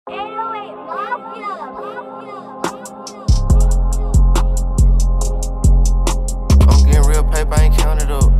808 Mafia. I'm getting real paper, I ain't counted up.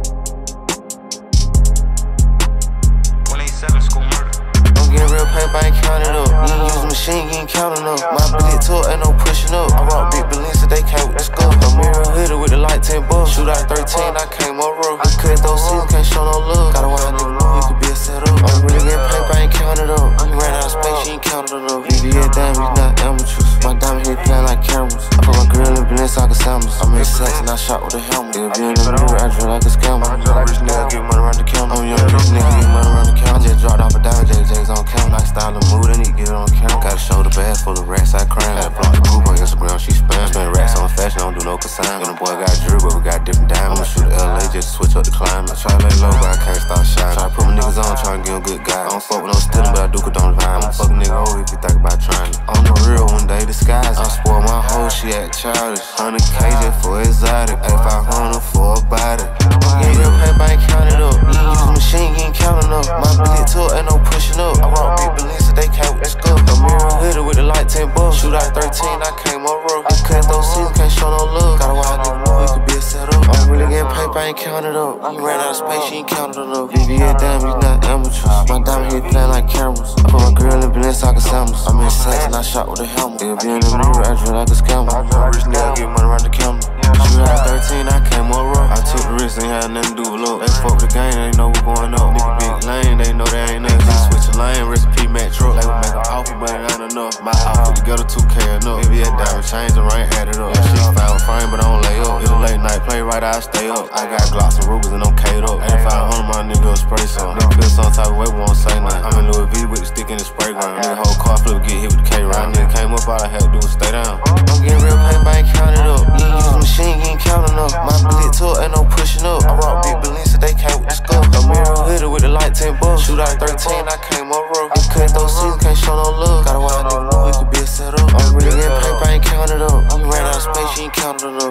187 school murder. I'm getting real paper, I ain't counted up. You ain't use the machine, you ain't counting up. My billet took, ain't no pushing up. I rock big balloons, so they came with the scope. I'm in real hoodie with the light 10 bucks. Shoot out 13, I came on road. I cut those seasons, can't show no love. Gotta watch a nigga know he could be a setup. I'm really getting paper, I ain't counted up. You ran out of space, you ain't counted enough. VVS diamonds, not amateurs. My diamond here playing like cameras. I put my grill in Balenciaga sandals. I made sex and I shot with a helmet. It'll be in the mirror, I drill like a scammer. I'm a rich nigga, get money around the counter. I'm a young rich nigga, get money around the counter. I just dropped off a diamond, JJ's on camera. Like style and mood, I need to get it on camera. Got a shoulder bag full of racks, I cram. Had a block the group on Instagram, she spam. Spend racks on fashion, I don't do no consign. And the boy got Drew, but we got different diamonds. I'ma shoot to LA just to switch up the climate. Try to lay low, but I can't stop shining. Try to put my niggas on, try to get them good guys. I don't fuck with no stealing, but I do condone violence. I'ma fuck a nigga over if you think about trying it. On the real, one day disguise. I spoil my hoe, she act childish. 100K just for exotic, 8500 for a body. Yeah, real paper, I ain't counted up. You ain't use the machine, you ain't counting up. My billet took, ain't no pushing up. I rock big balloons, so they came with the scope. I'm in real hoodie with the light 10 bucks. Shoot out 13, I came on road. I cut those seasons, can't show no love. Gotta watch a nigga know he could be a setup. I'm really getting paper, I ain't counted up. You ran out of space, you ain't counted enough. VVS diamonds, not amateurs. My diamond here playing like cameras. I put my grill in Balenciaga sandals. I'm in sex and I shot with a helmet. It'll be in the mirror, I drill like a scammer. I'm a rich nigga, get money around the camera. Shoot out 13, I came on road. I took the risk, ain't had nothing to do with luck. They fuck with the game, they know we going up. Nigga big lane, they know they ain't nothing. Just switch the lane, recipe Mac truck. They would make an offer, but it ain't enough. My outfit together 2K enough. Maybe a diamond change and ring added up. Yeah, she found frame, but I don't lay up. It's a late night play, right, I stay up. I got Glocks and Rugers and I'm K'd up. 8500, my nigga spray some. Nigga feel some type of way, we won't say nothing. I'm in Louis V with the stick in the spray ground. Nigga whole car flip, get hit with the K round. Nigga came up, all I had to do was stay down. I'm getting real paper, I ain't counted up. You ain't use the machine, you ain't counting up. My billet took, ain't no pushing up. I rock big balloons, so they came with the scope. I'm in real hoodie with the light 10 bucks. Shoot out 13, I came on road. I cut those seasons, can't show no love. Gotta watch a nigga know he could be a setup. I'm really getting paper, I ain't counted up. You ran out of space, you ain't counted enough.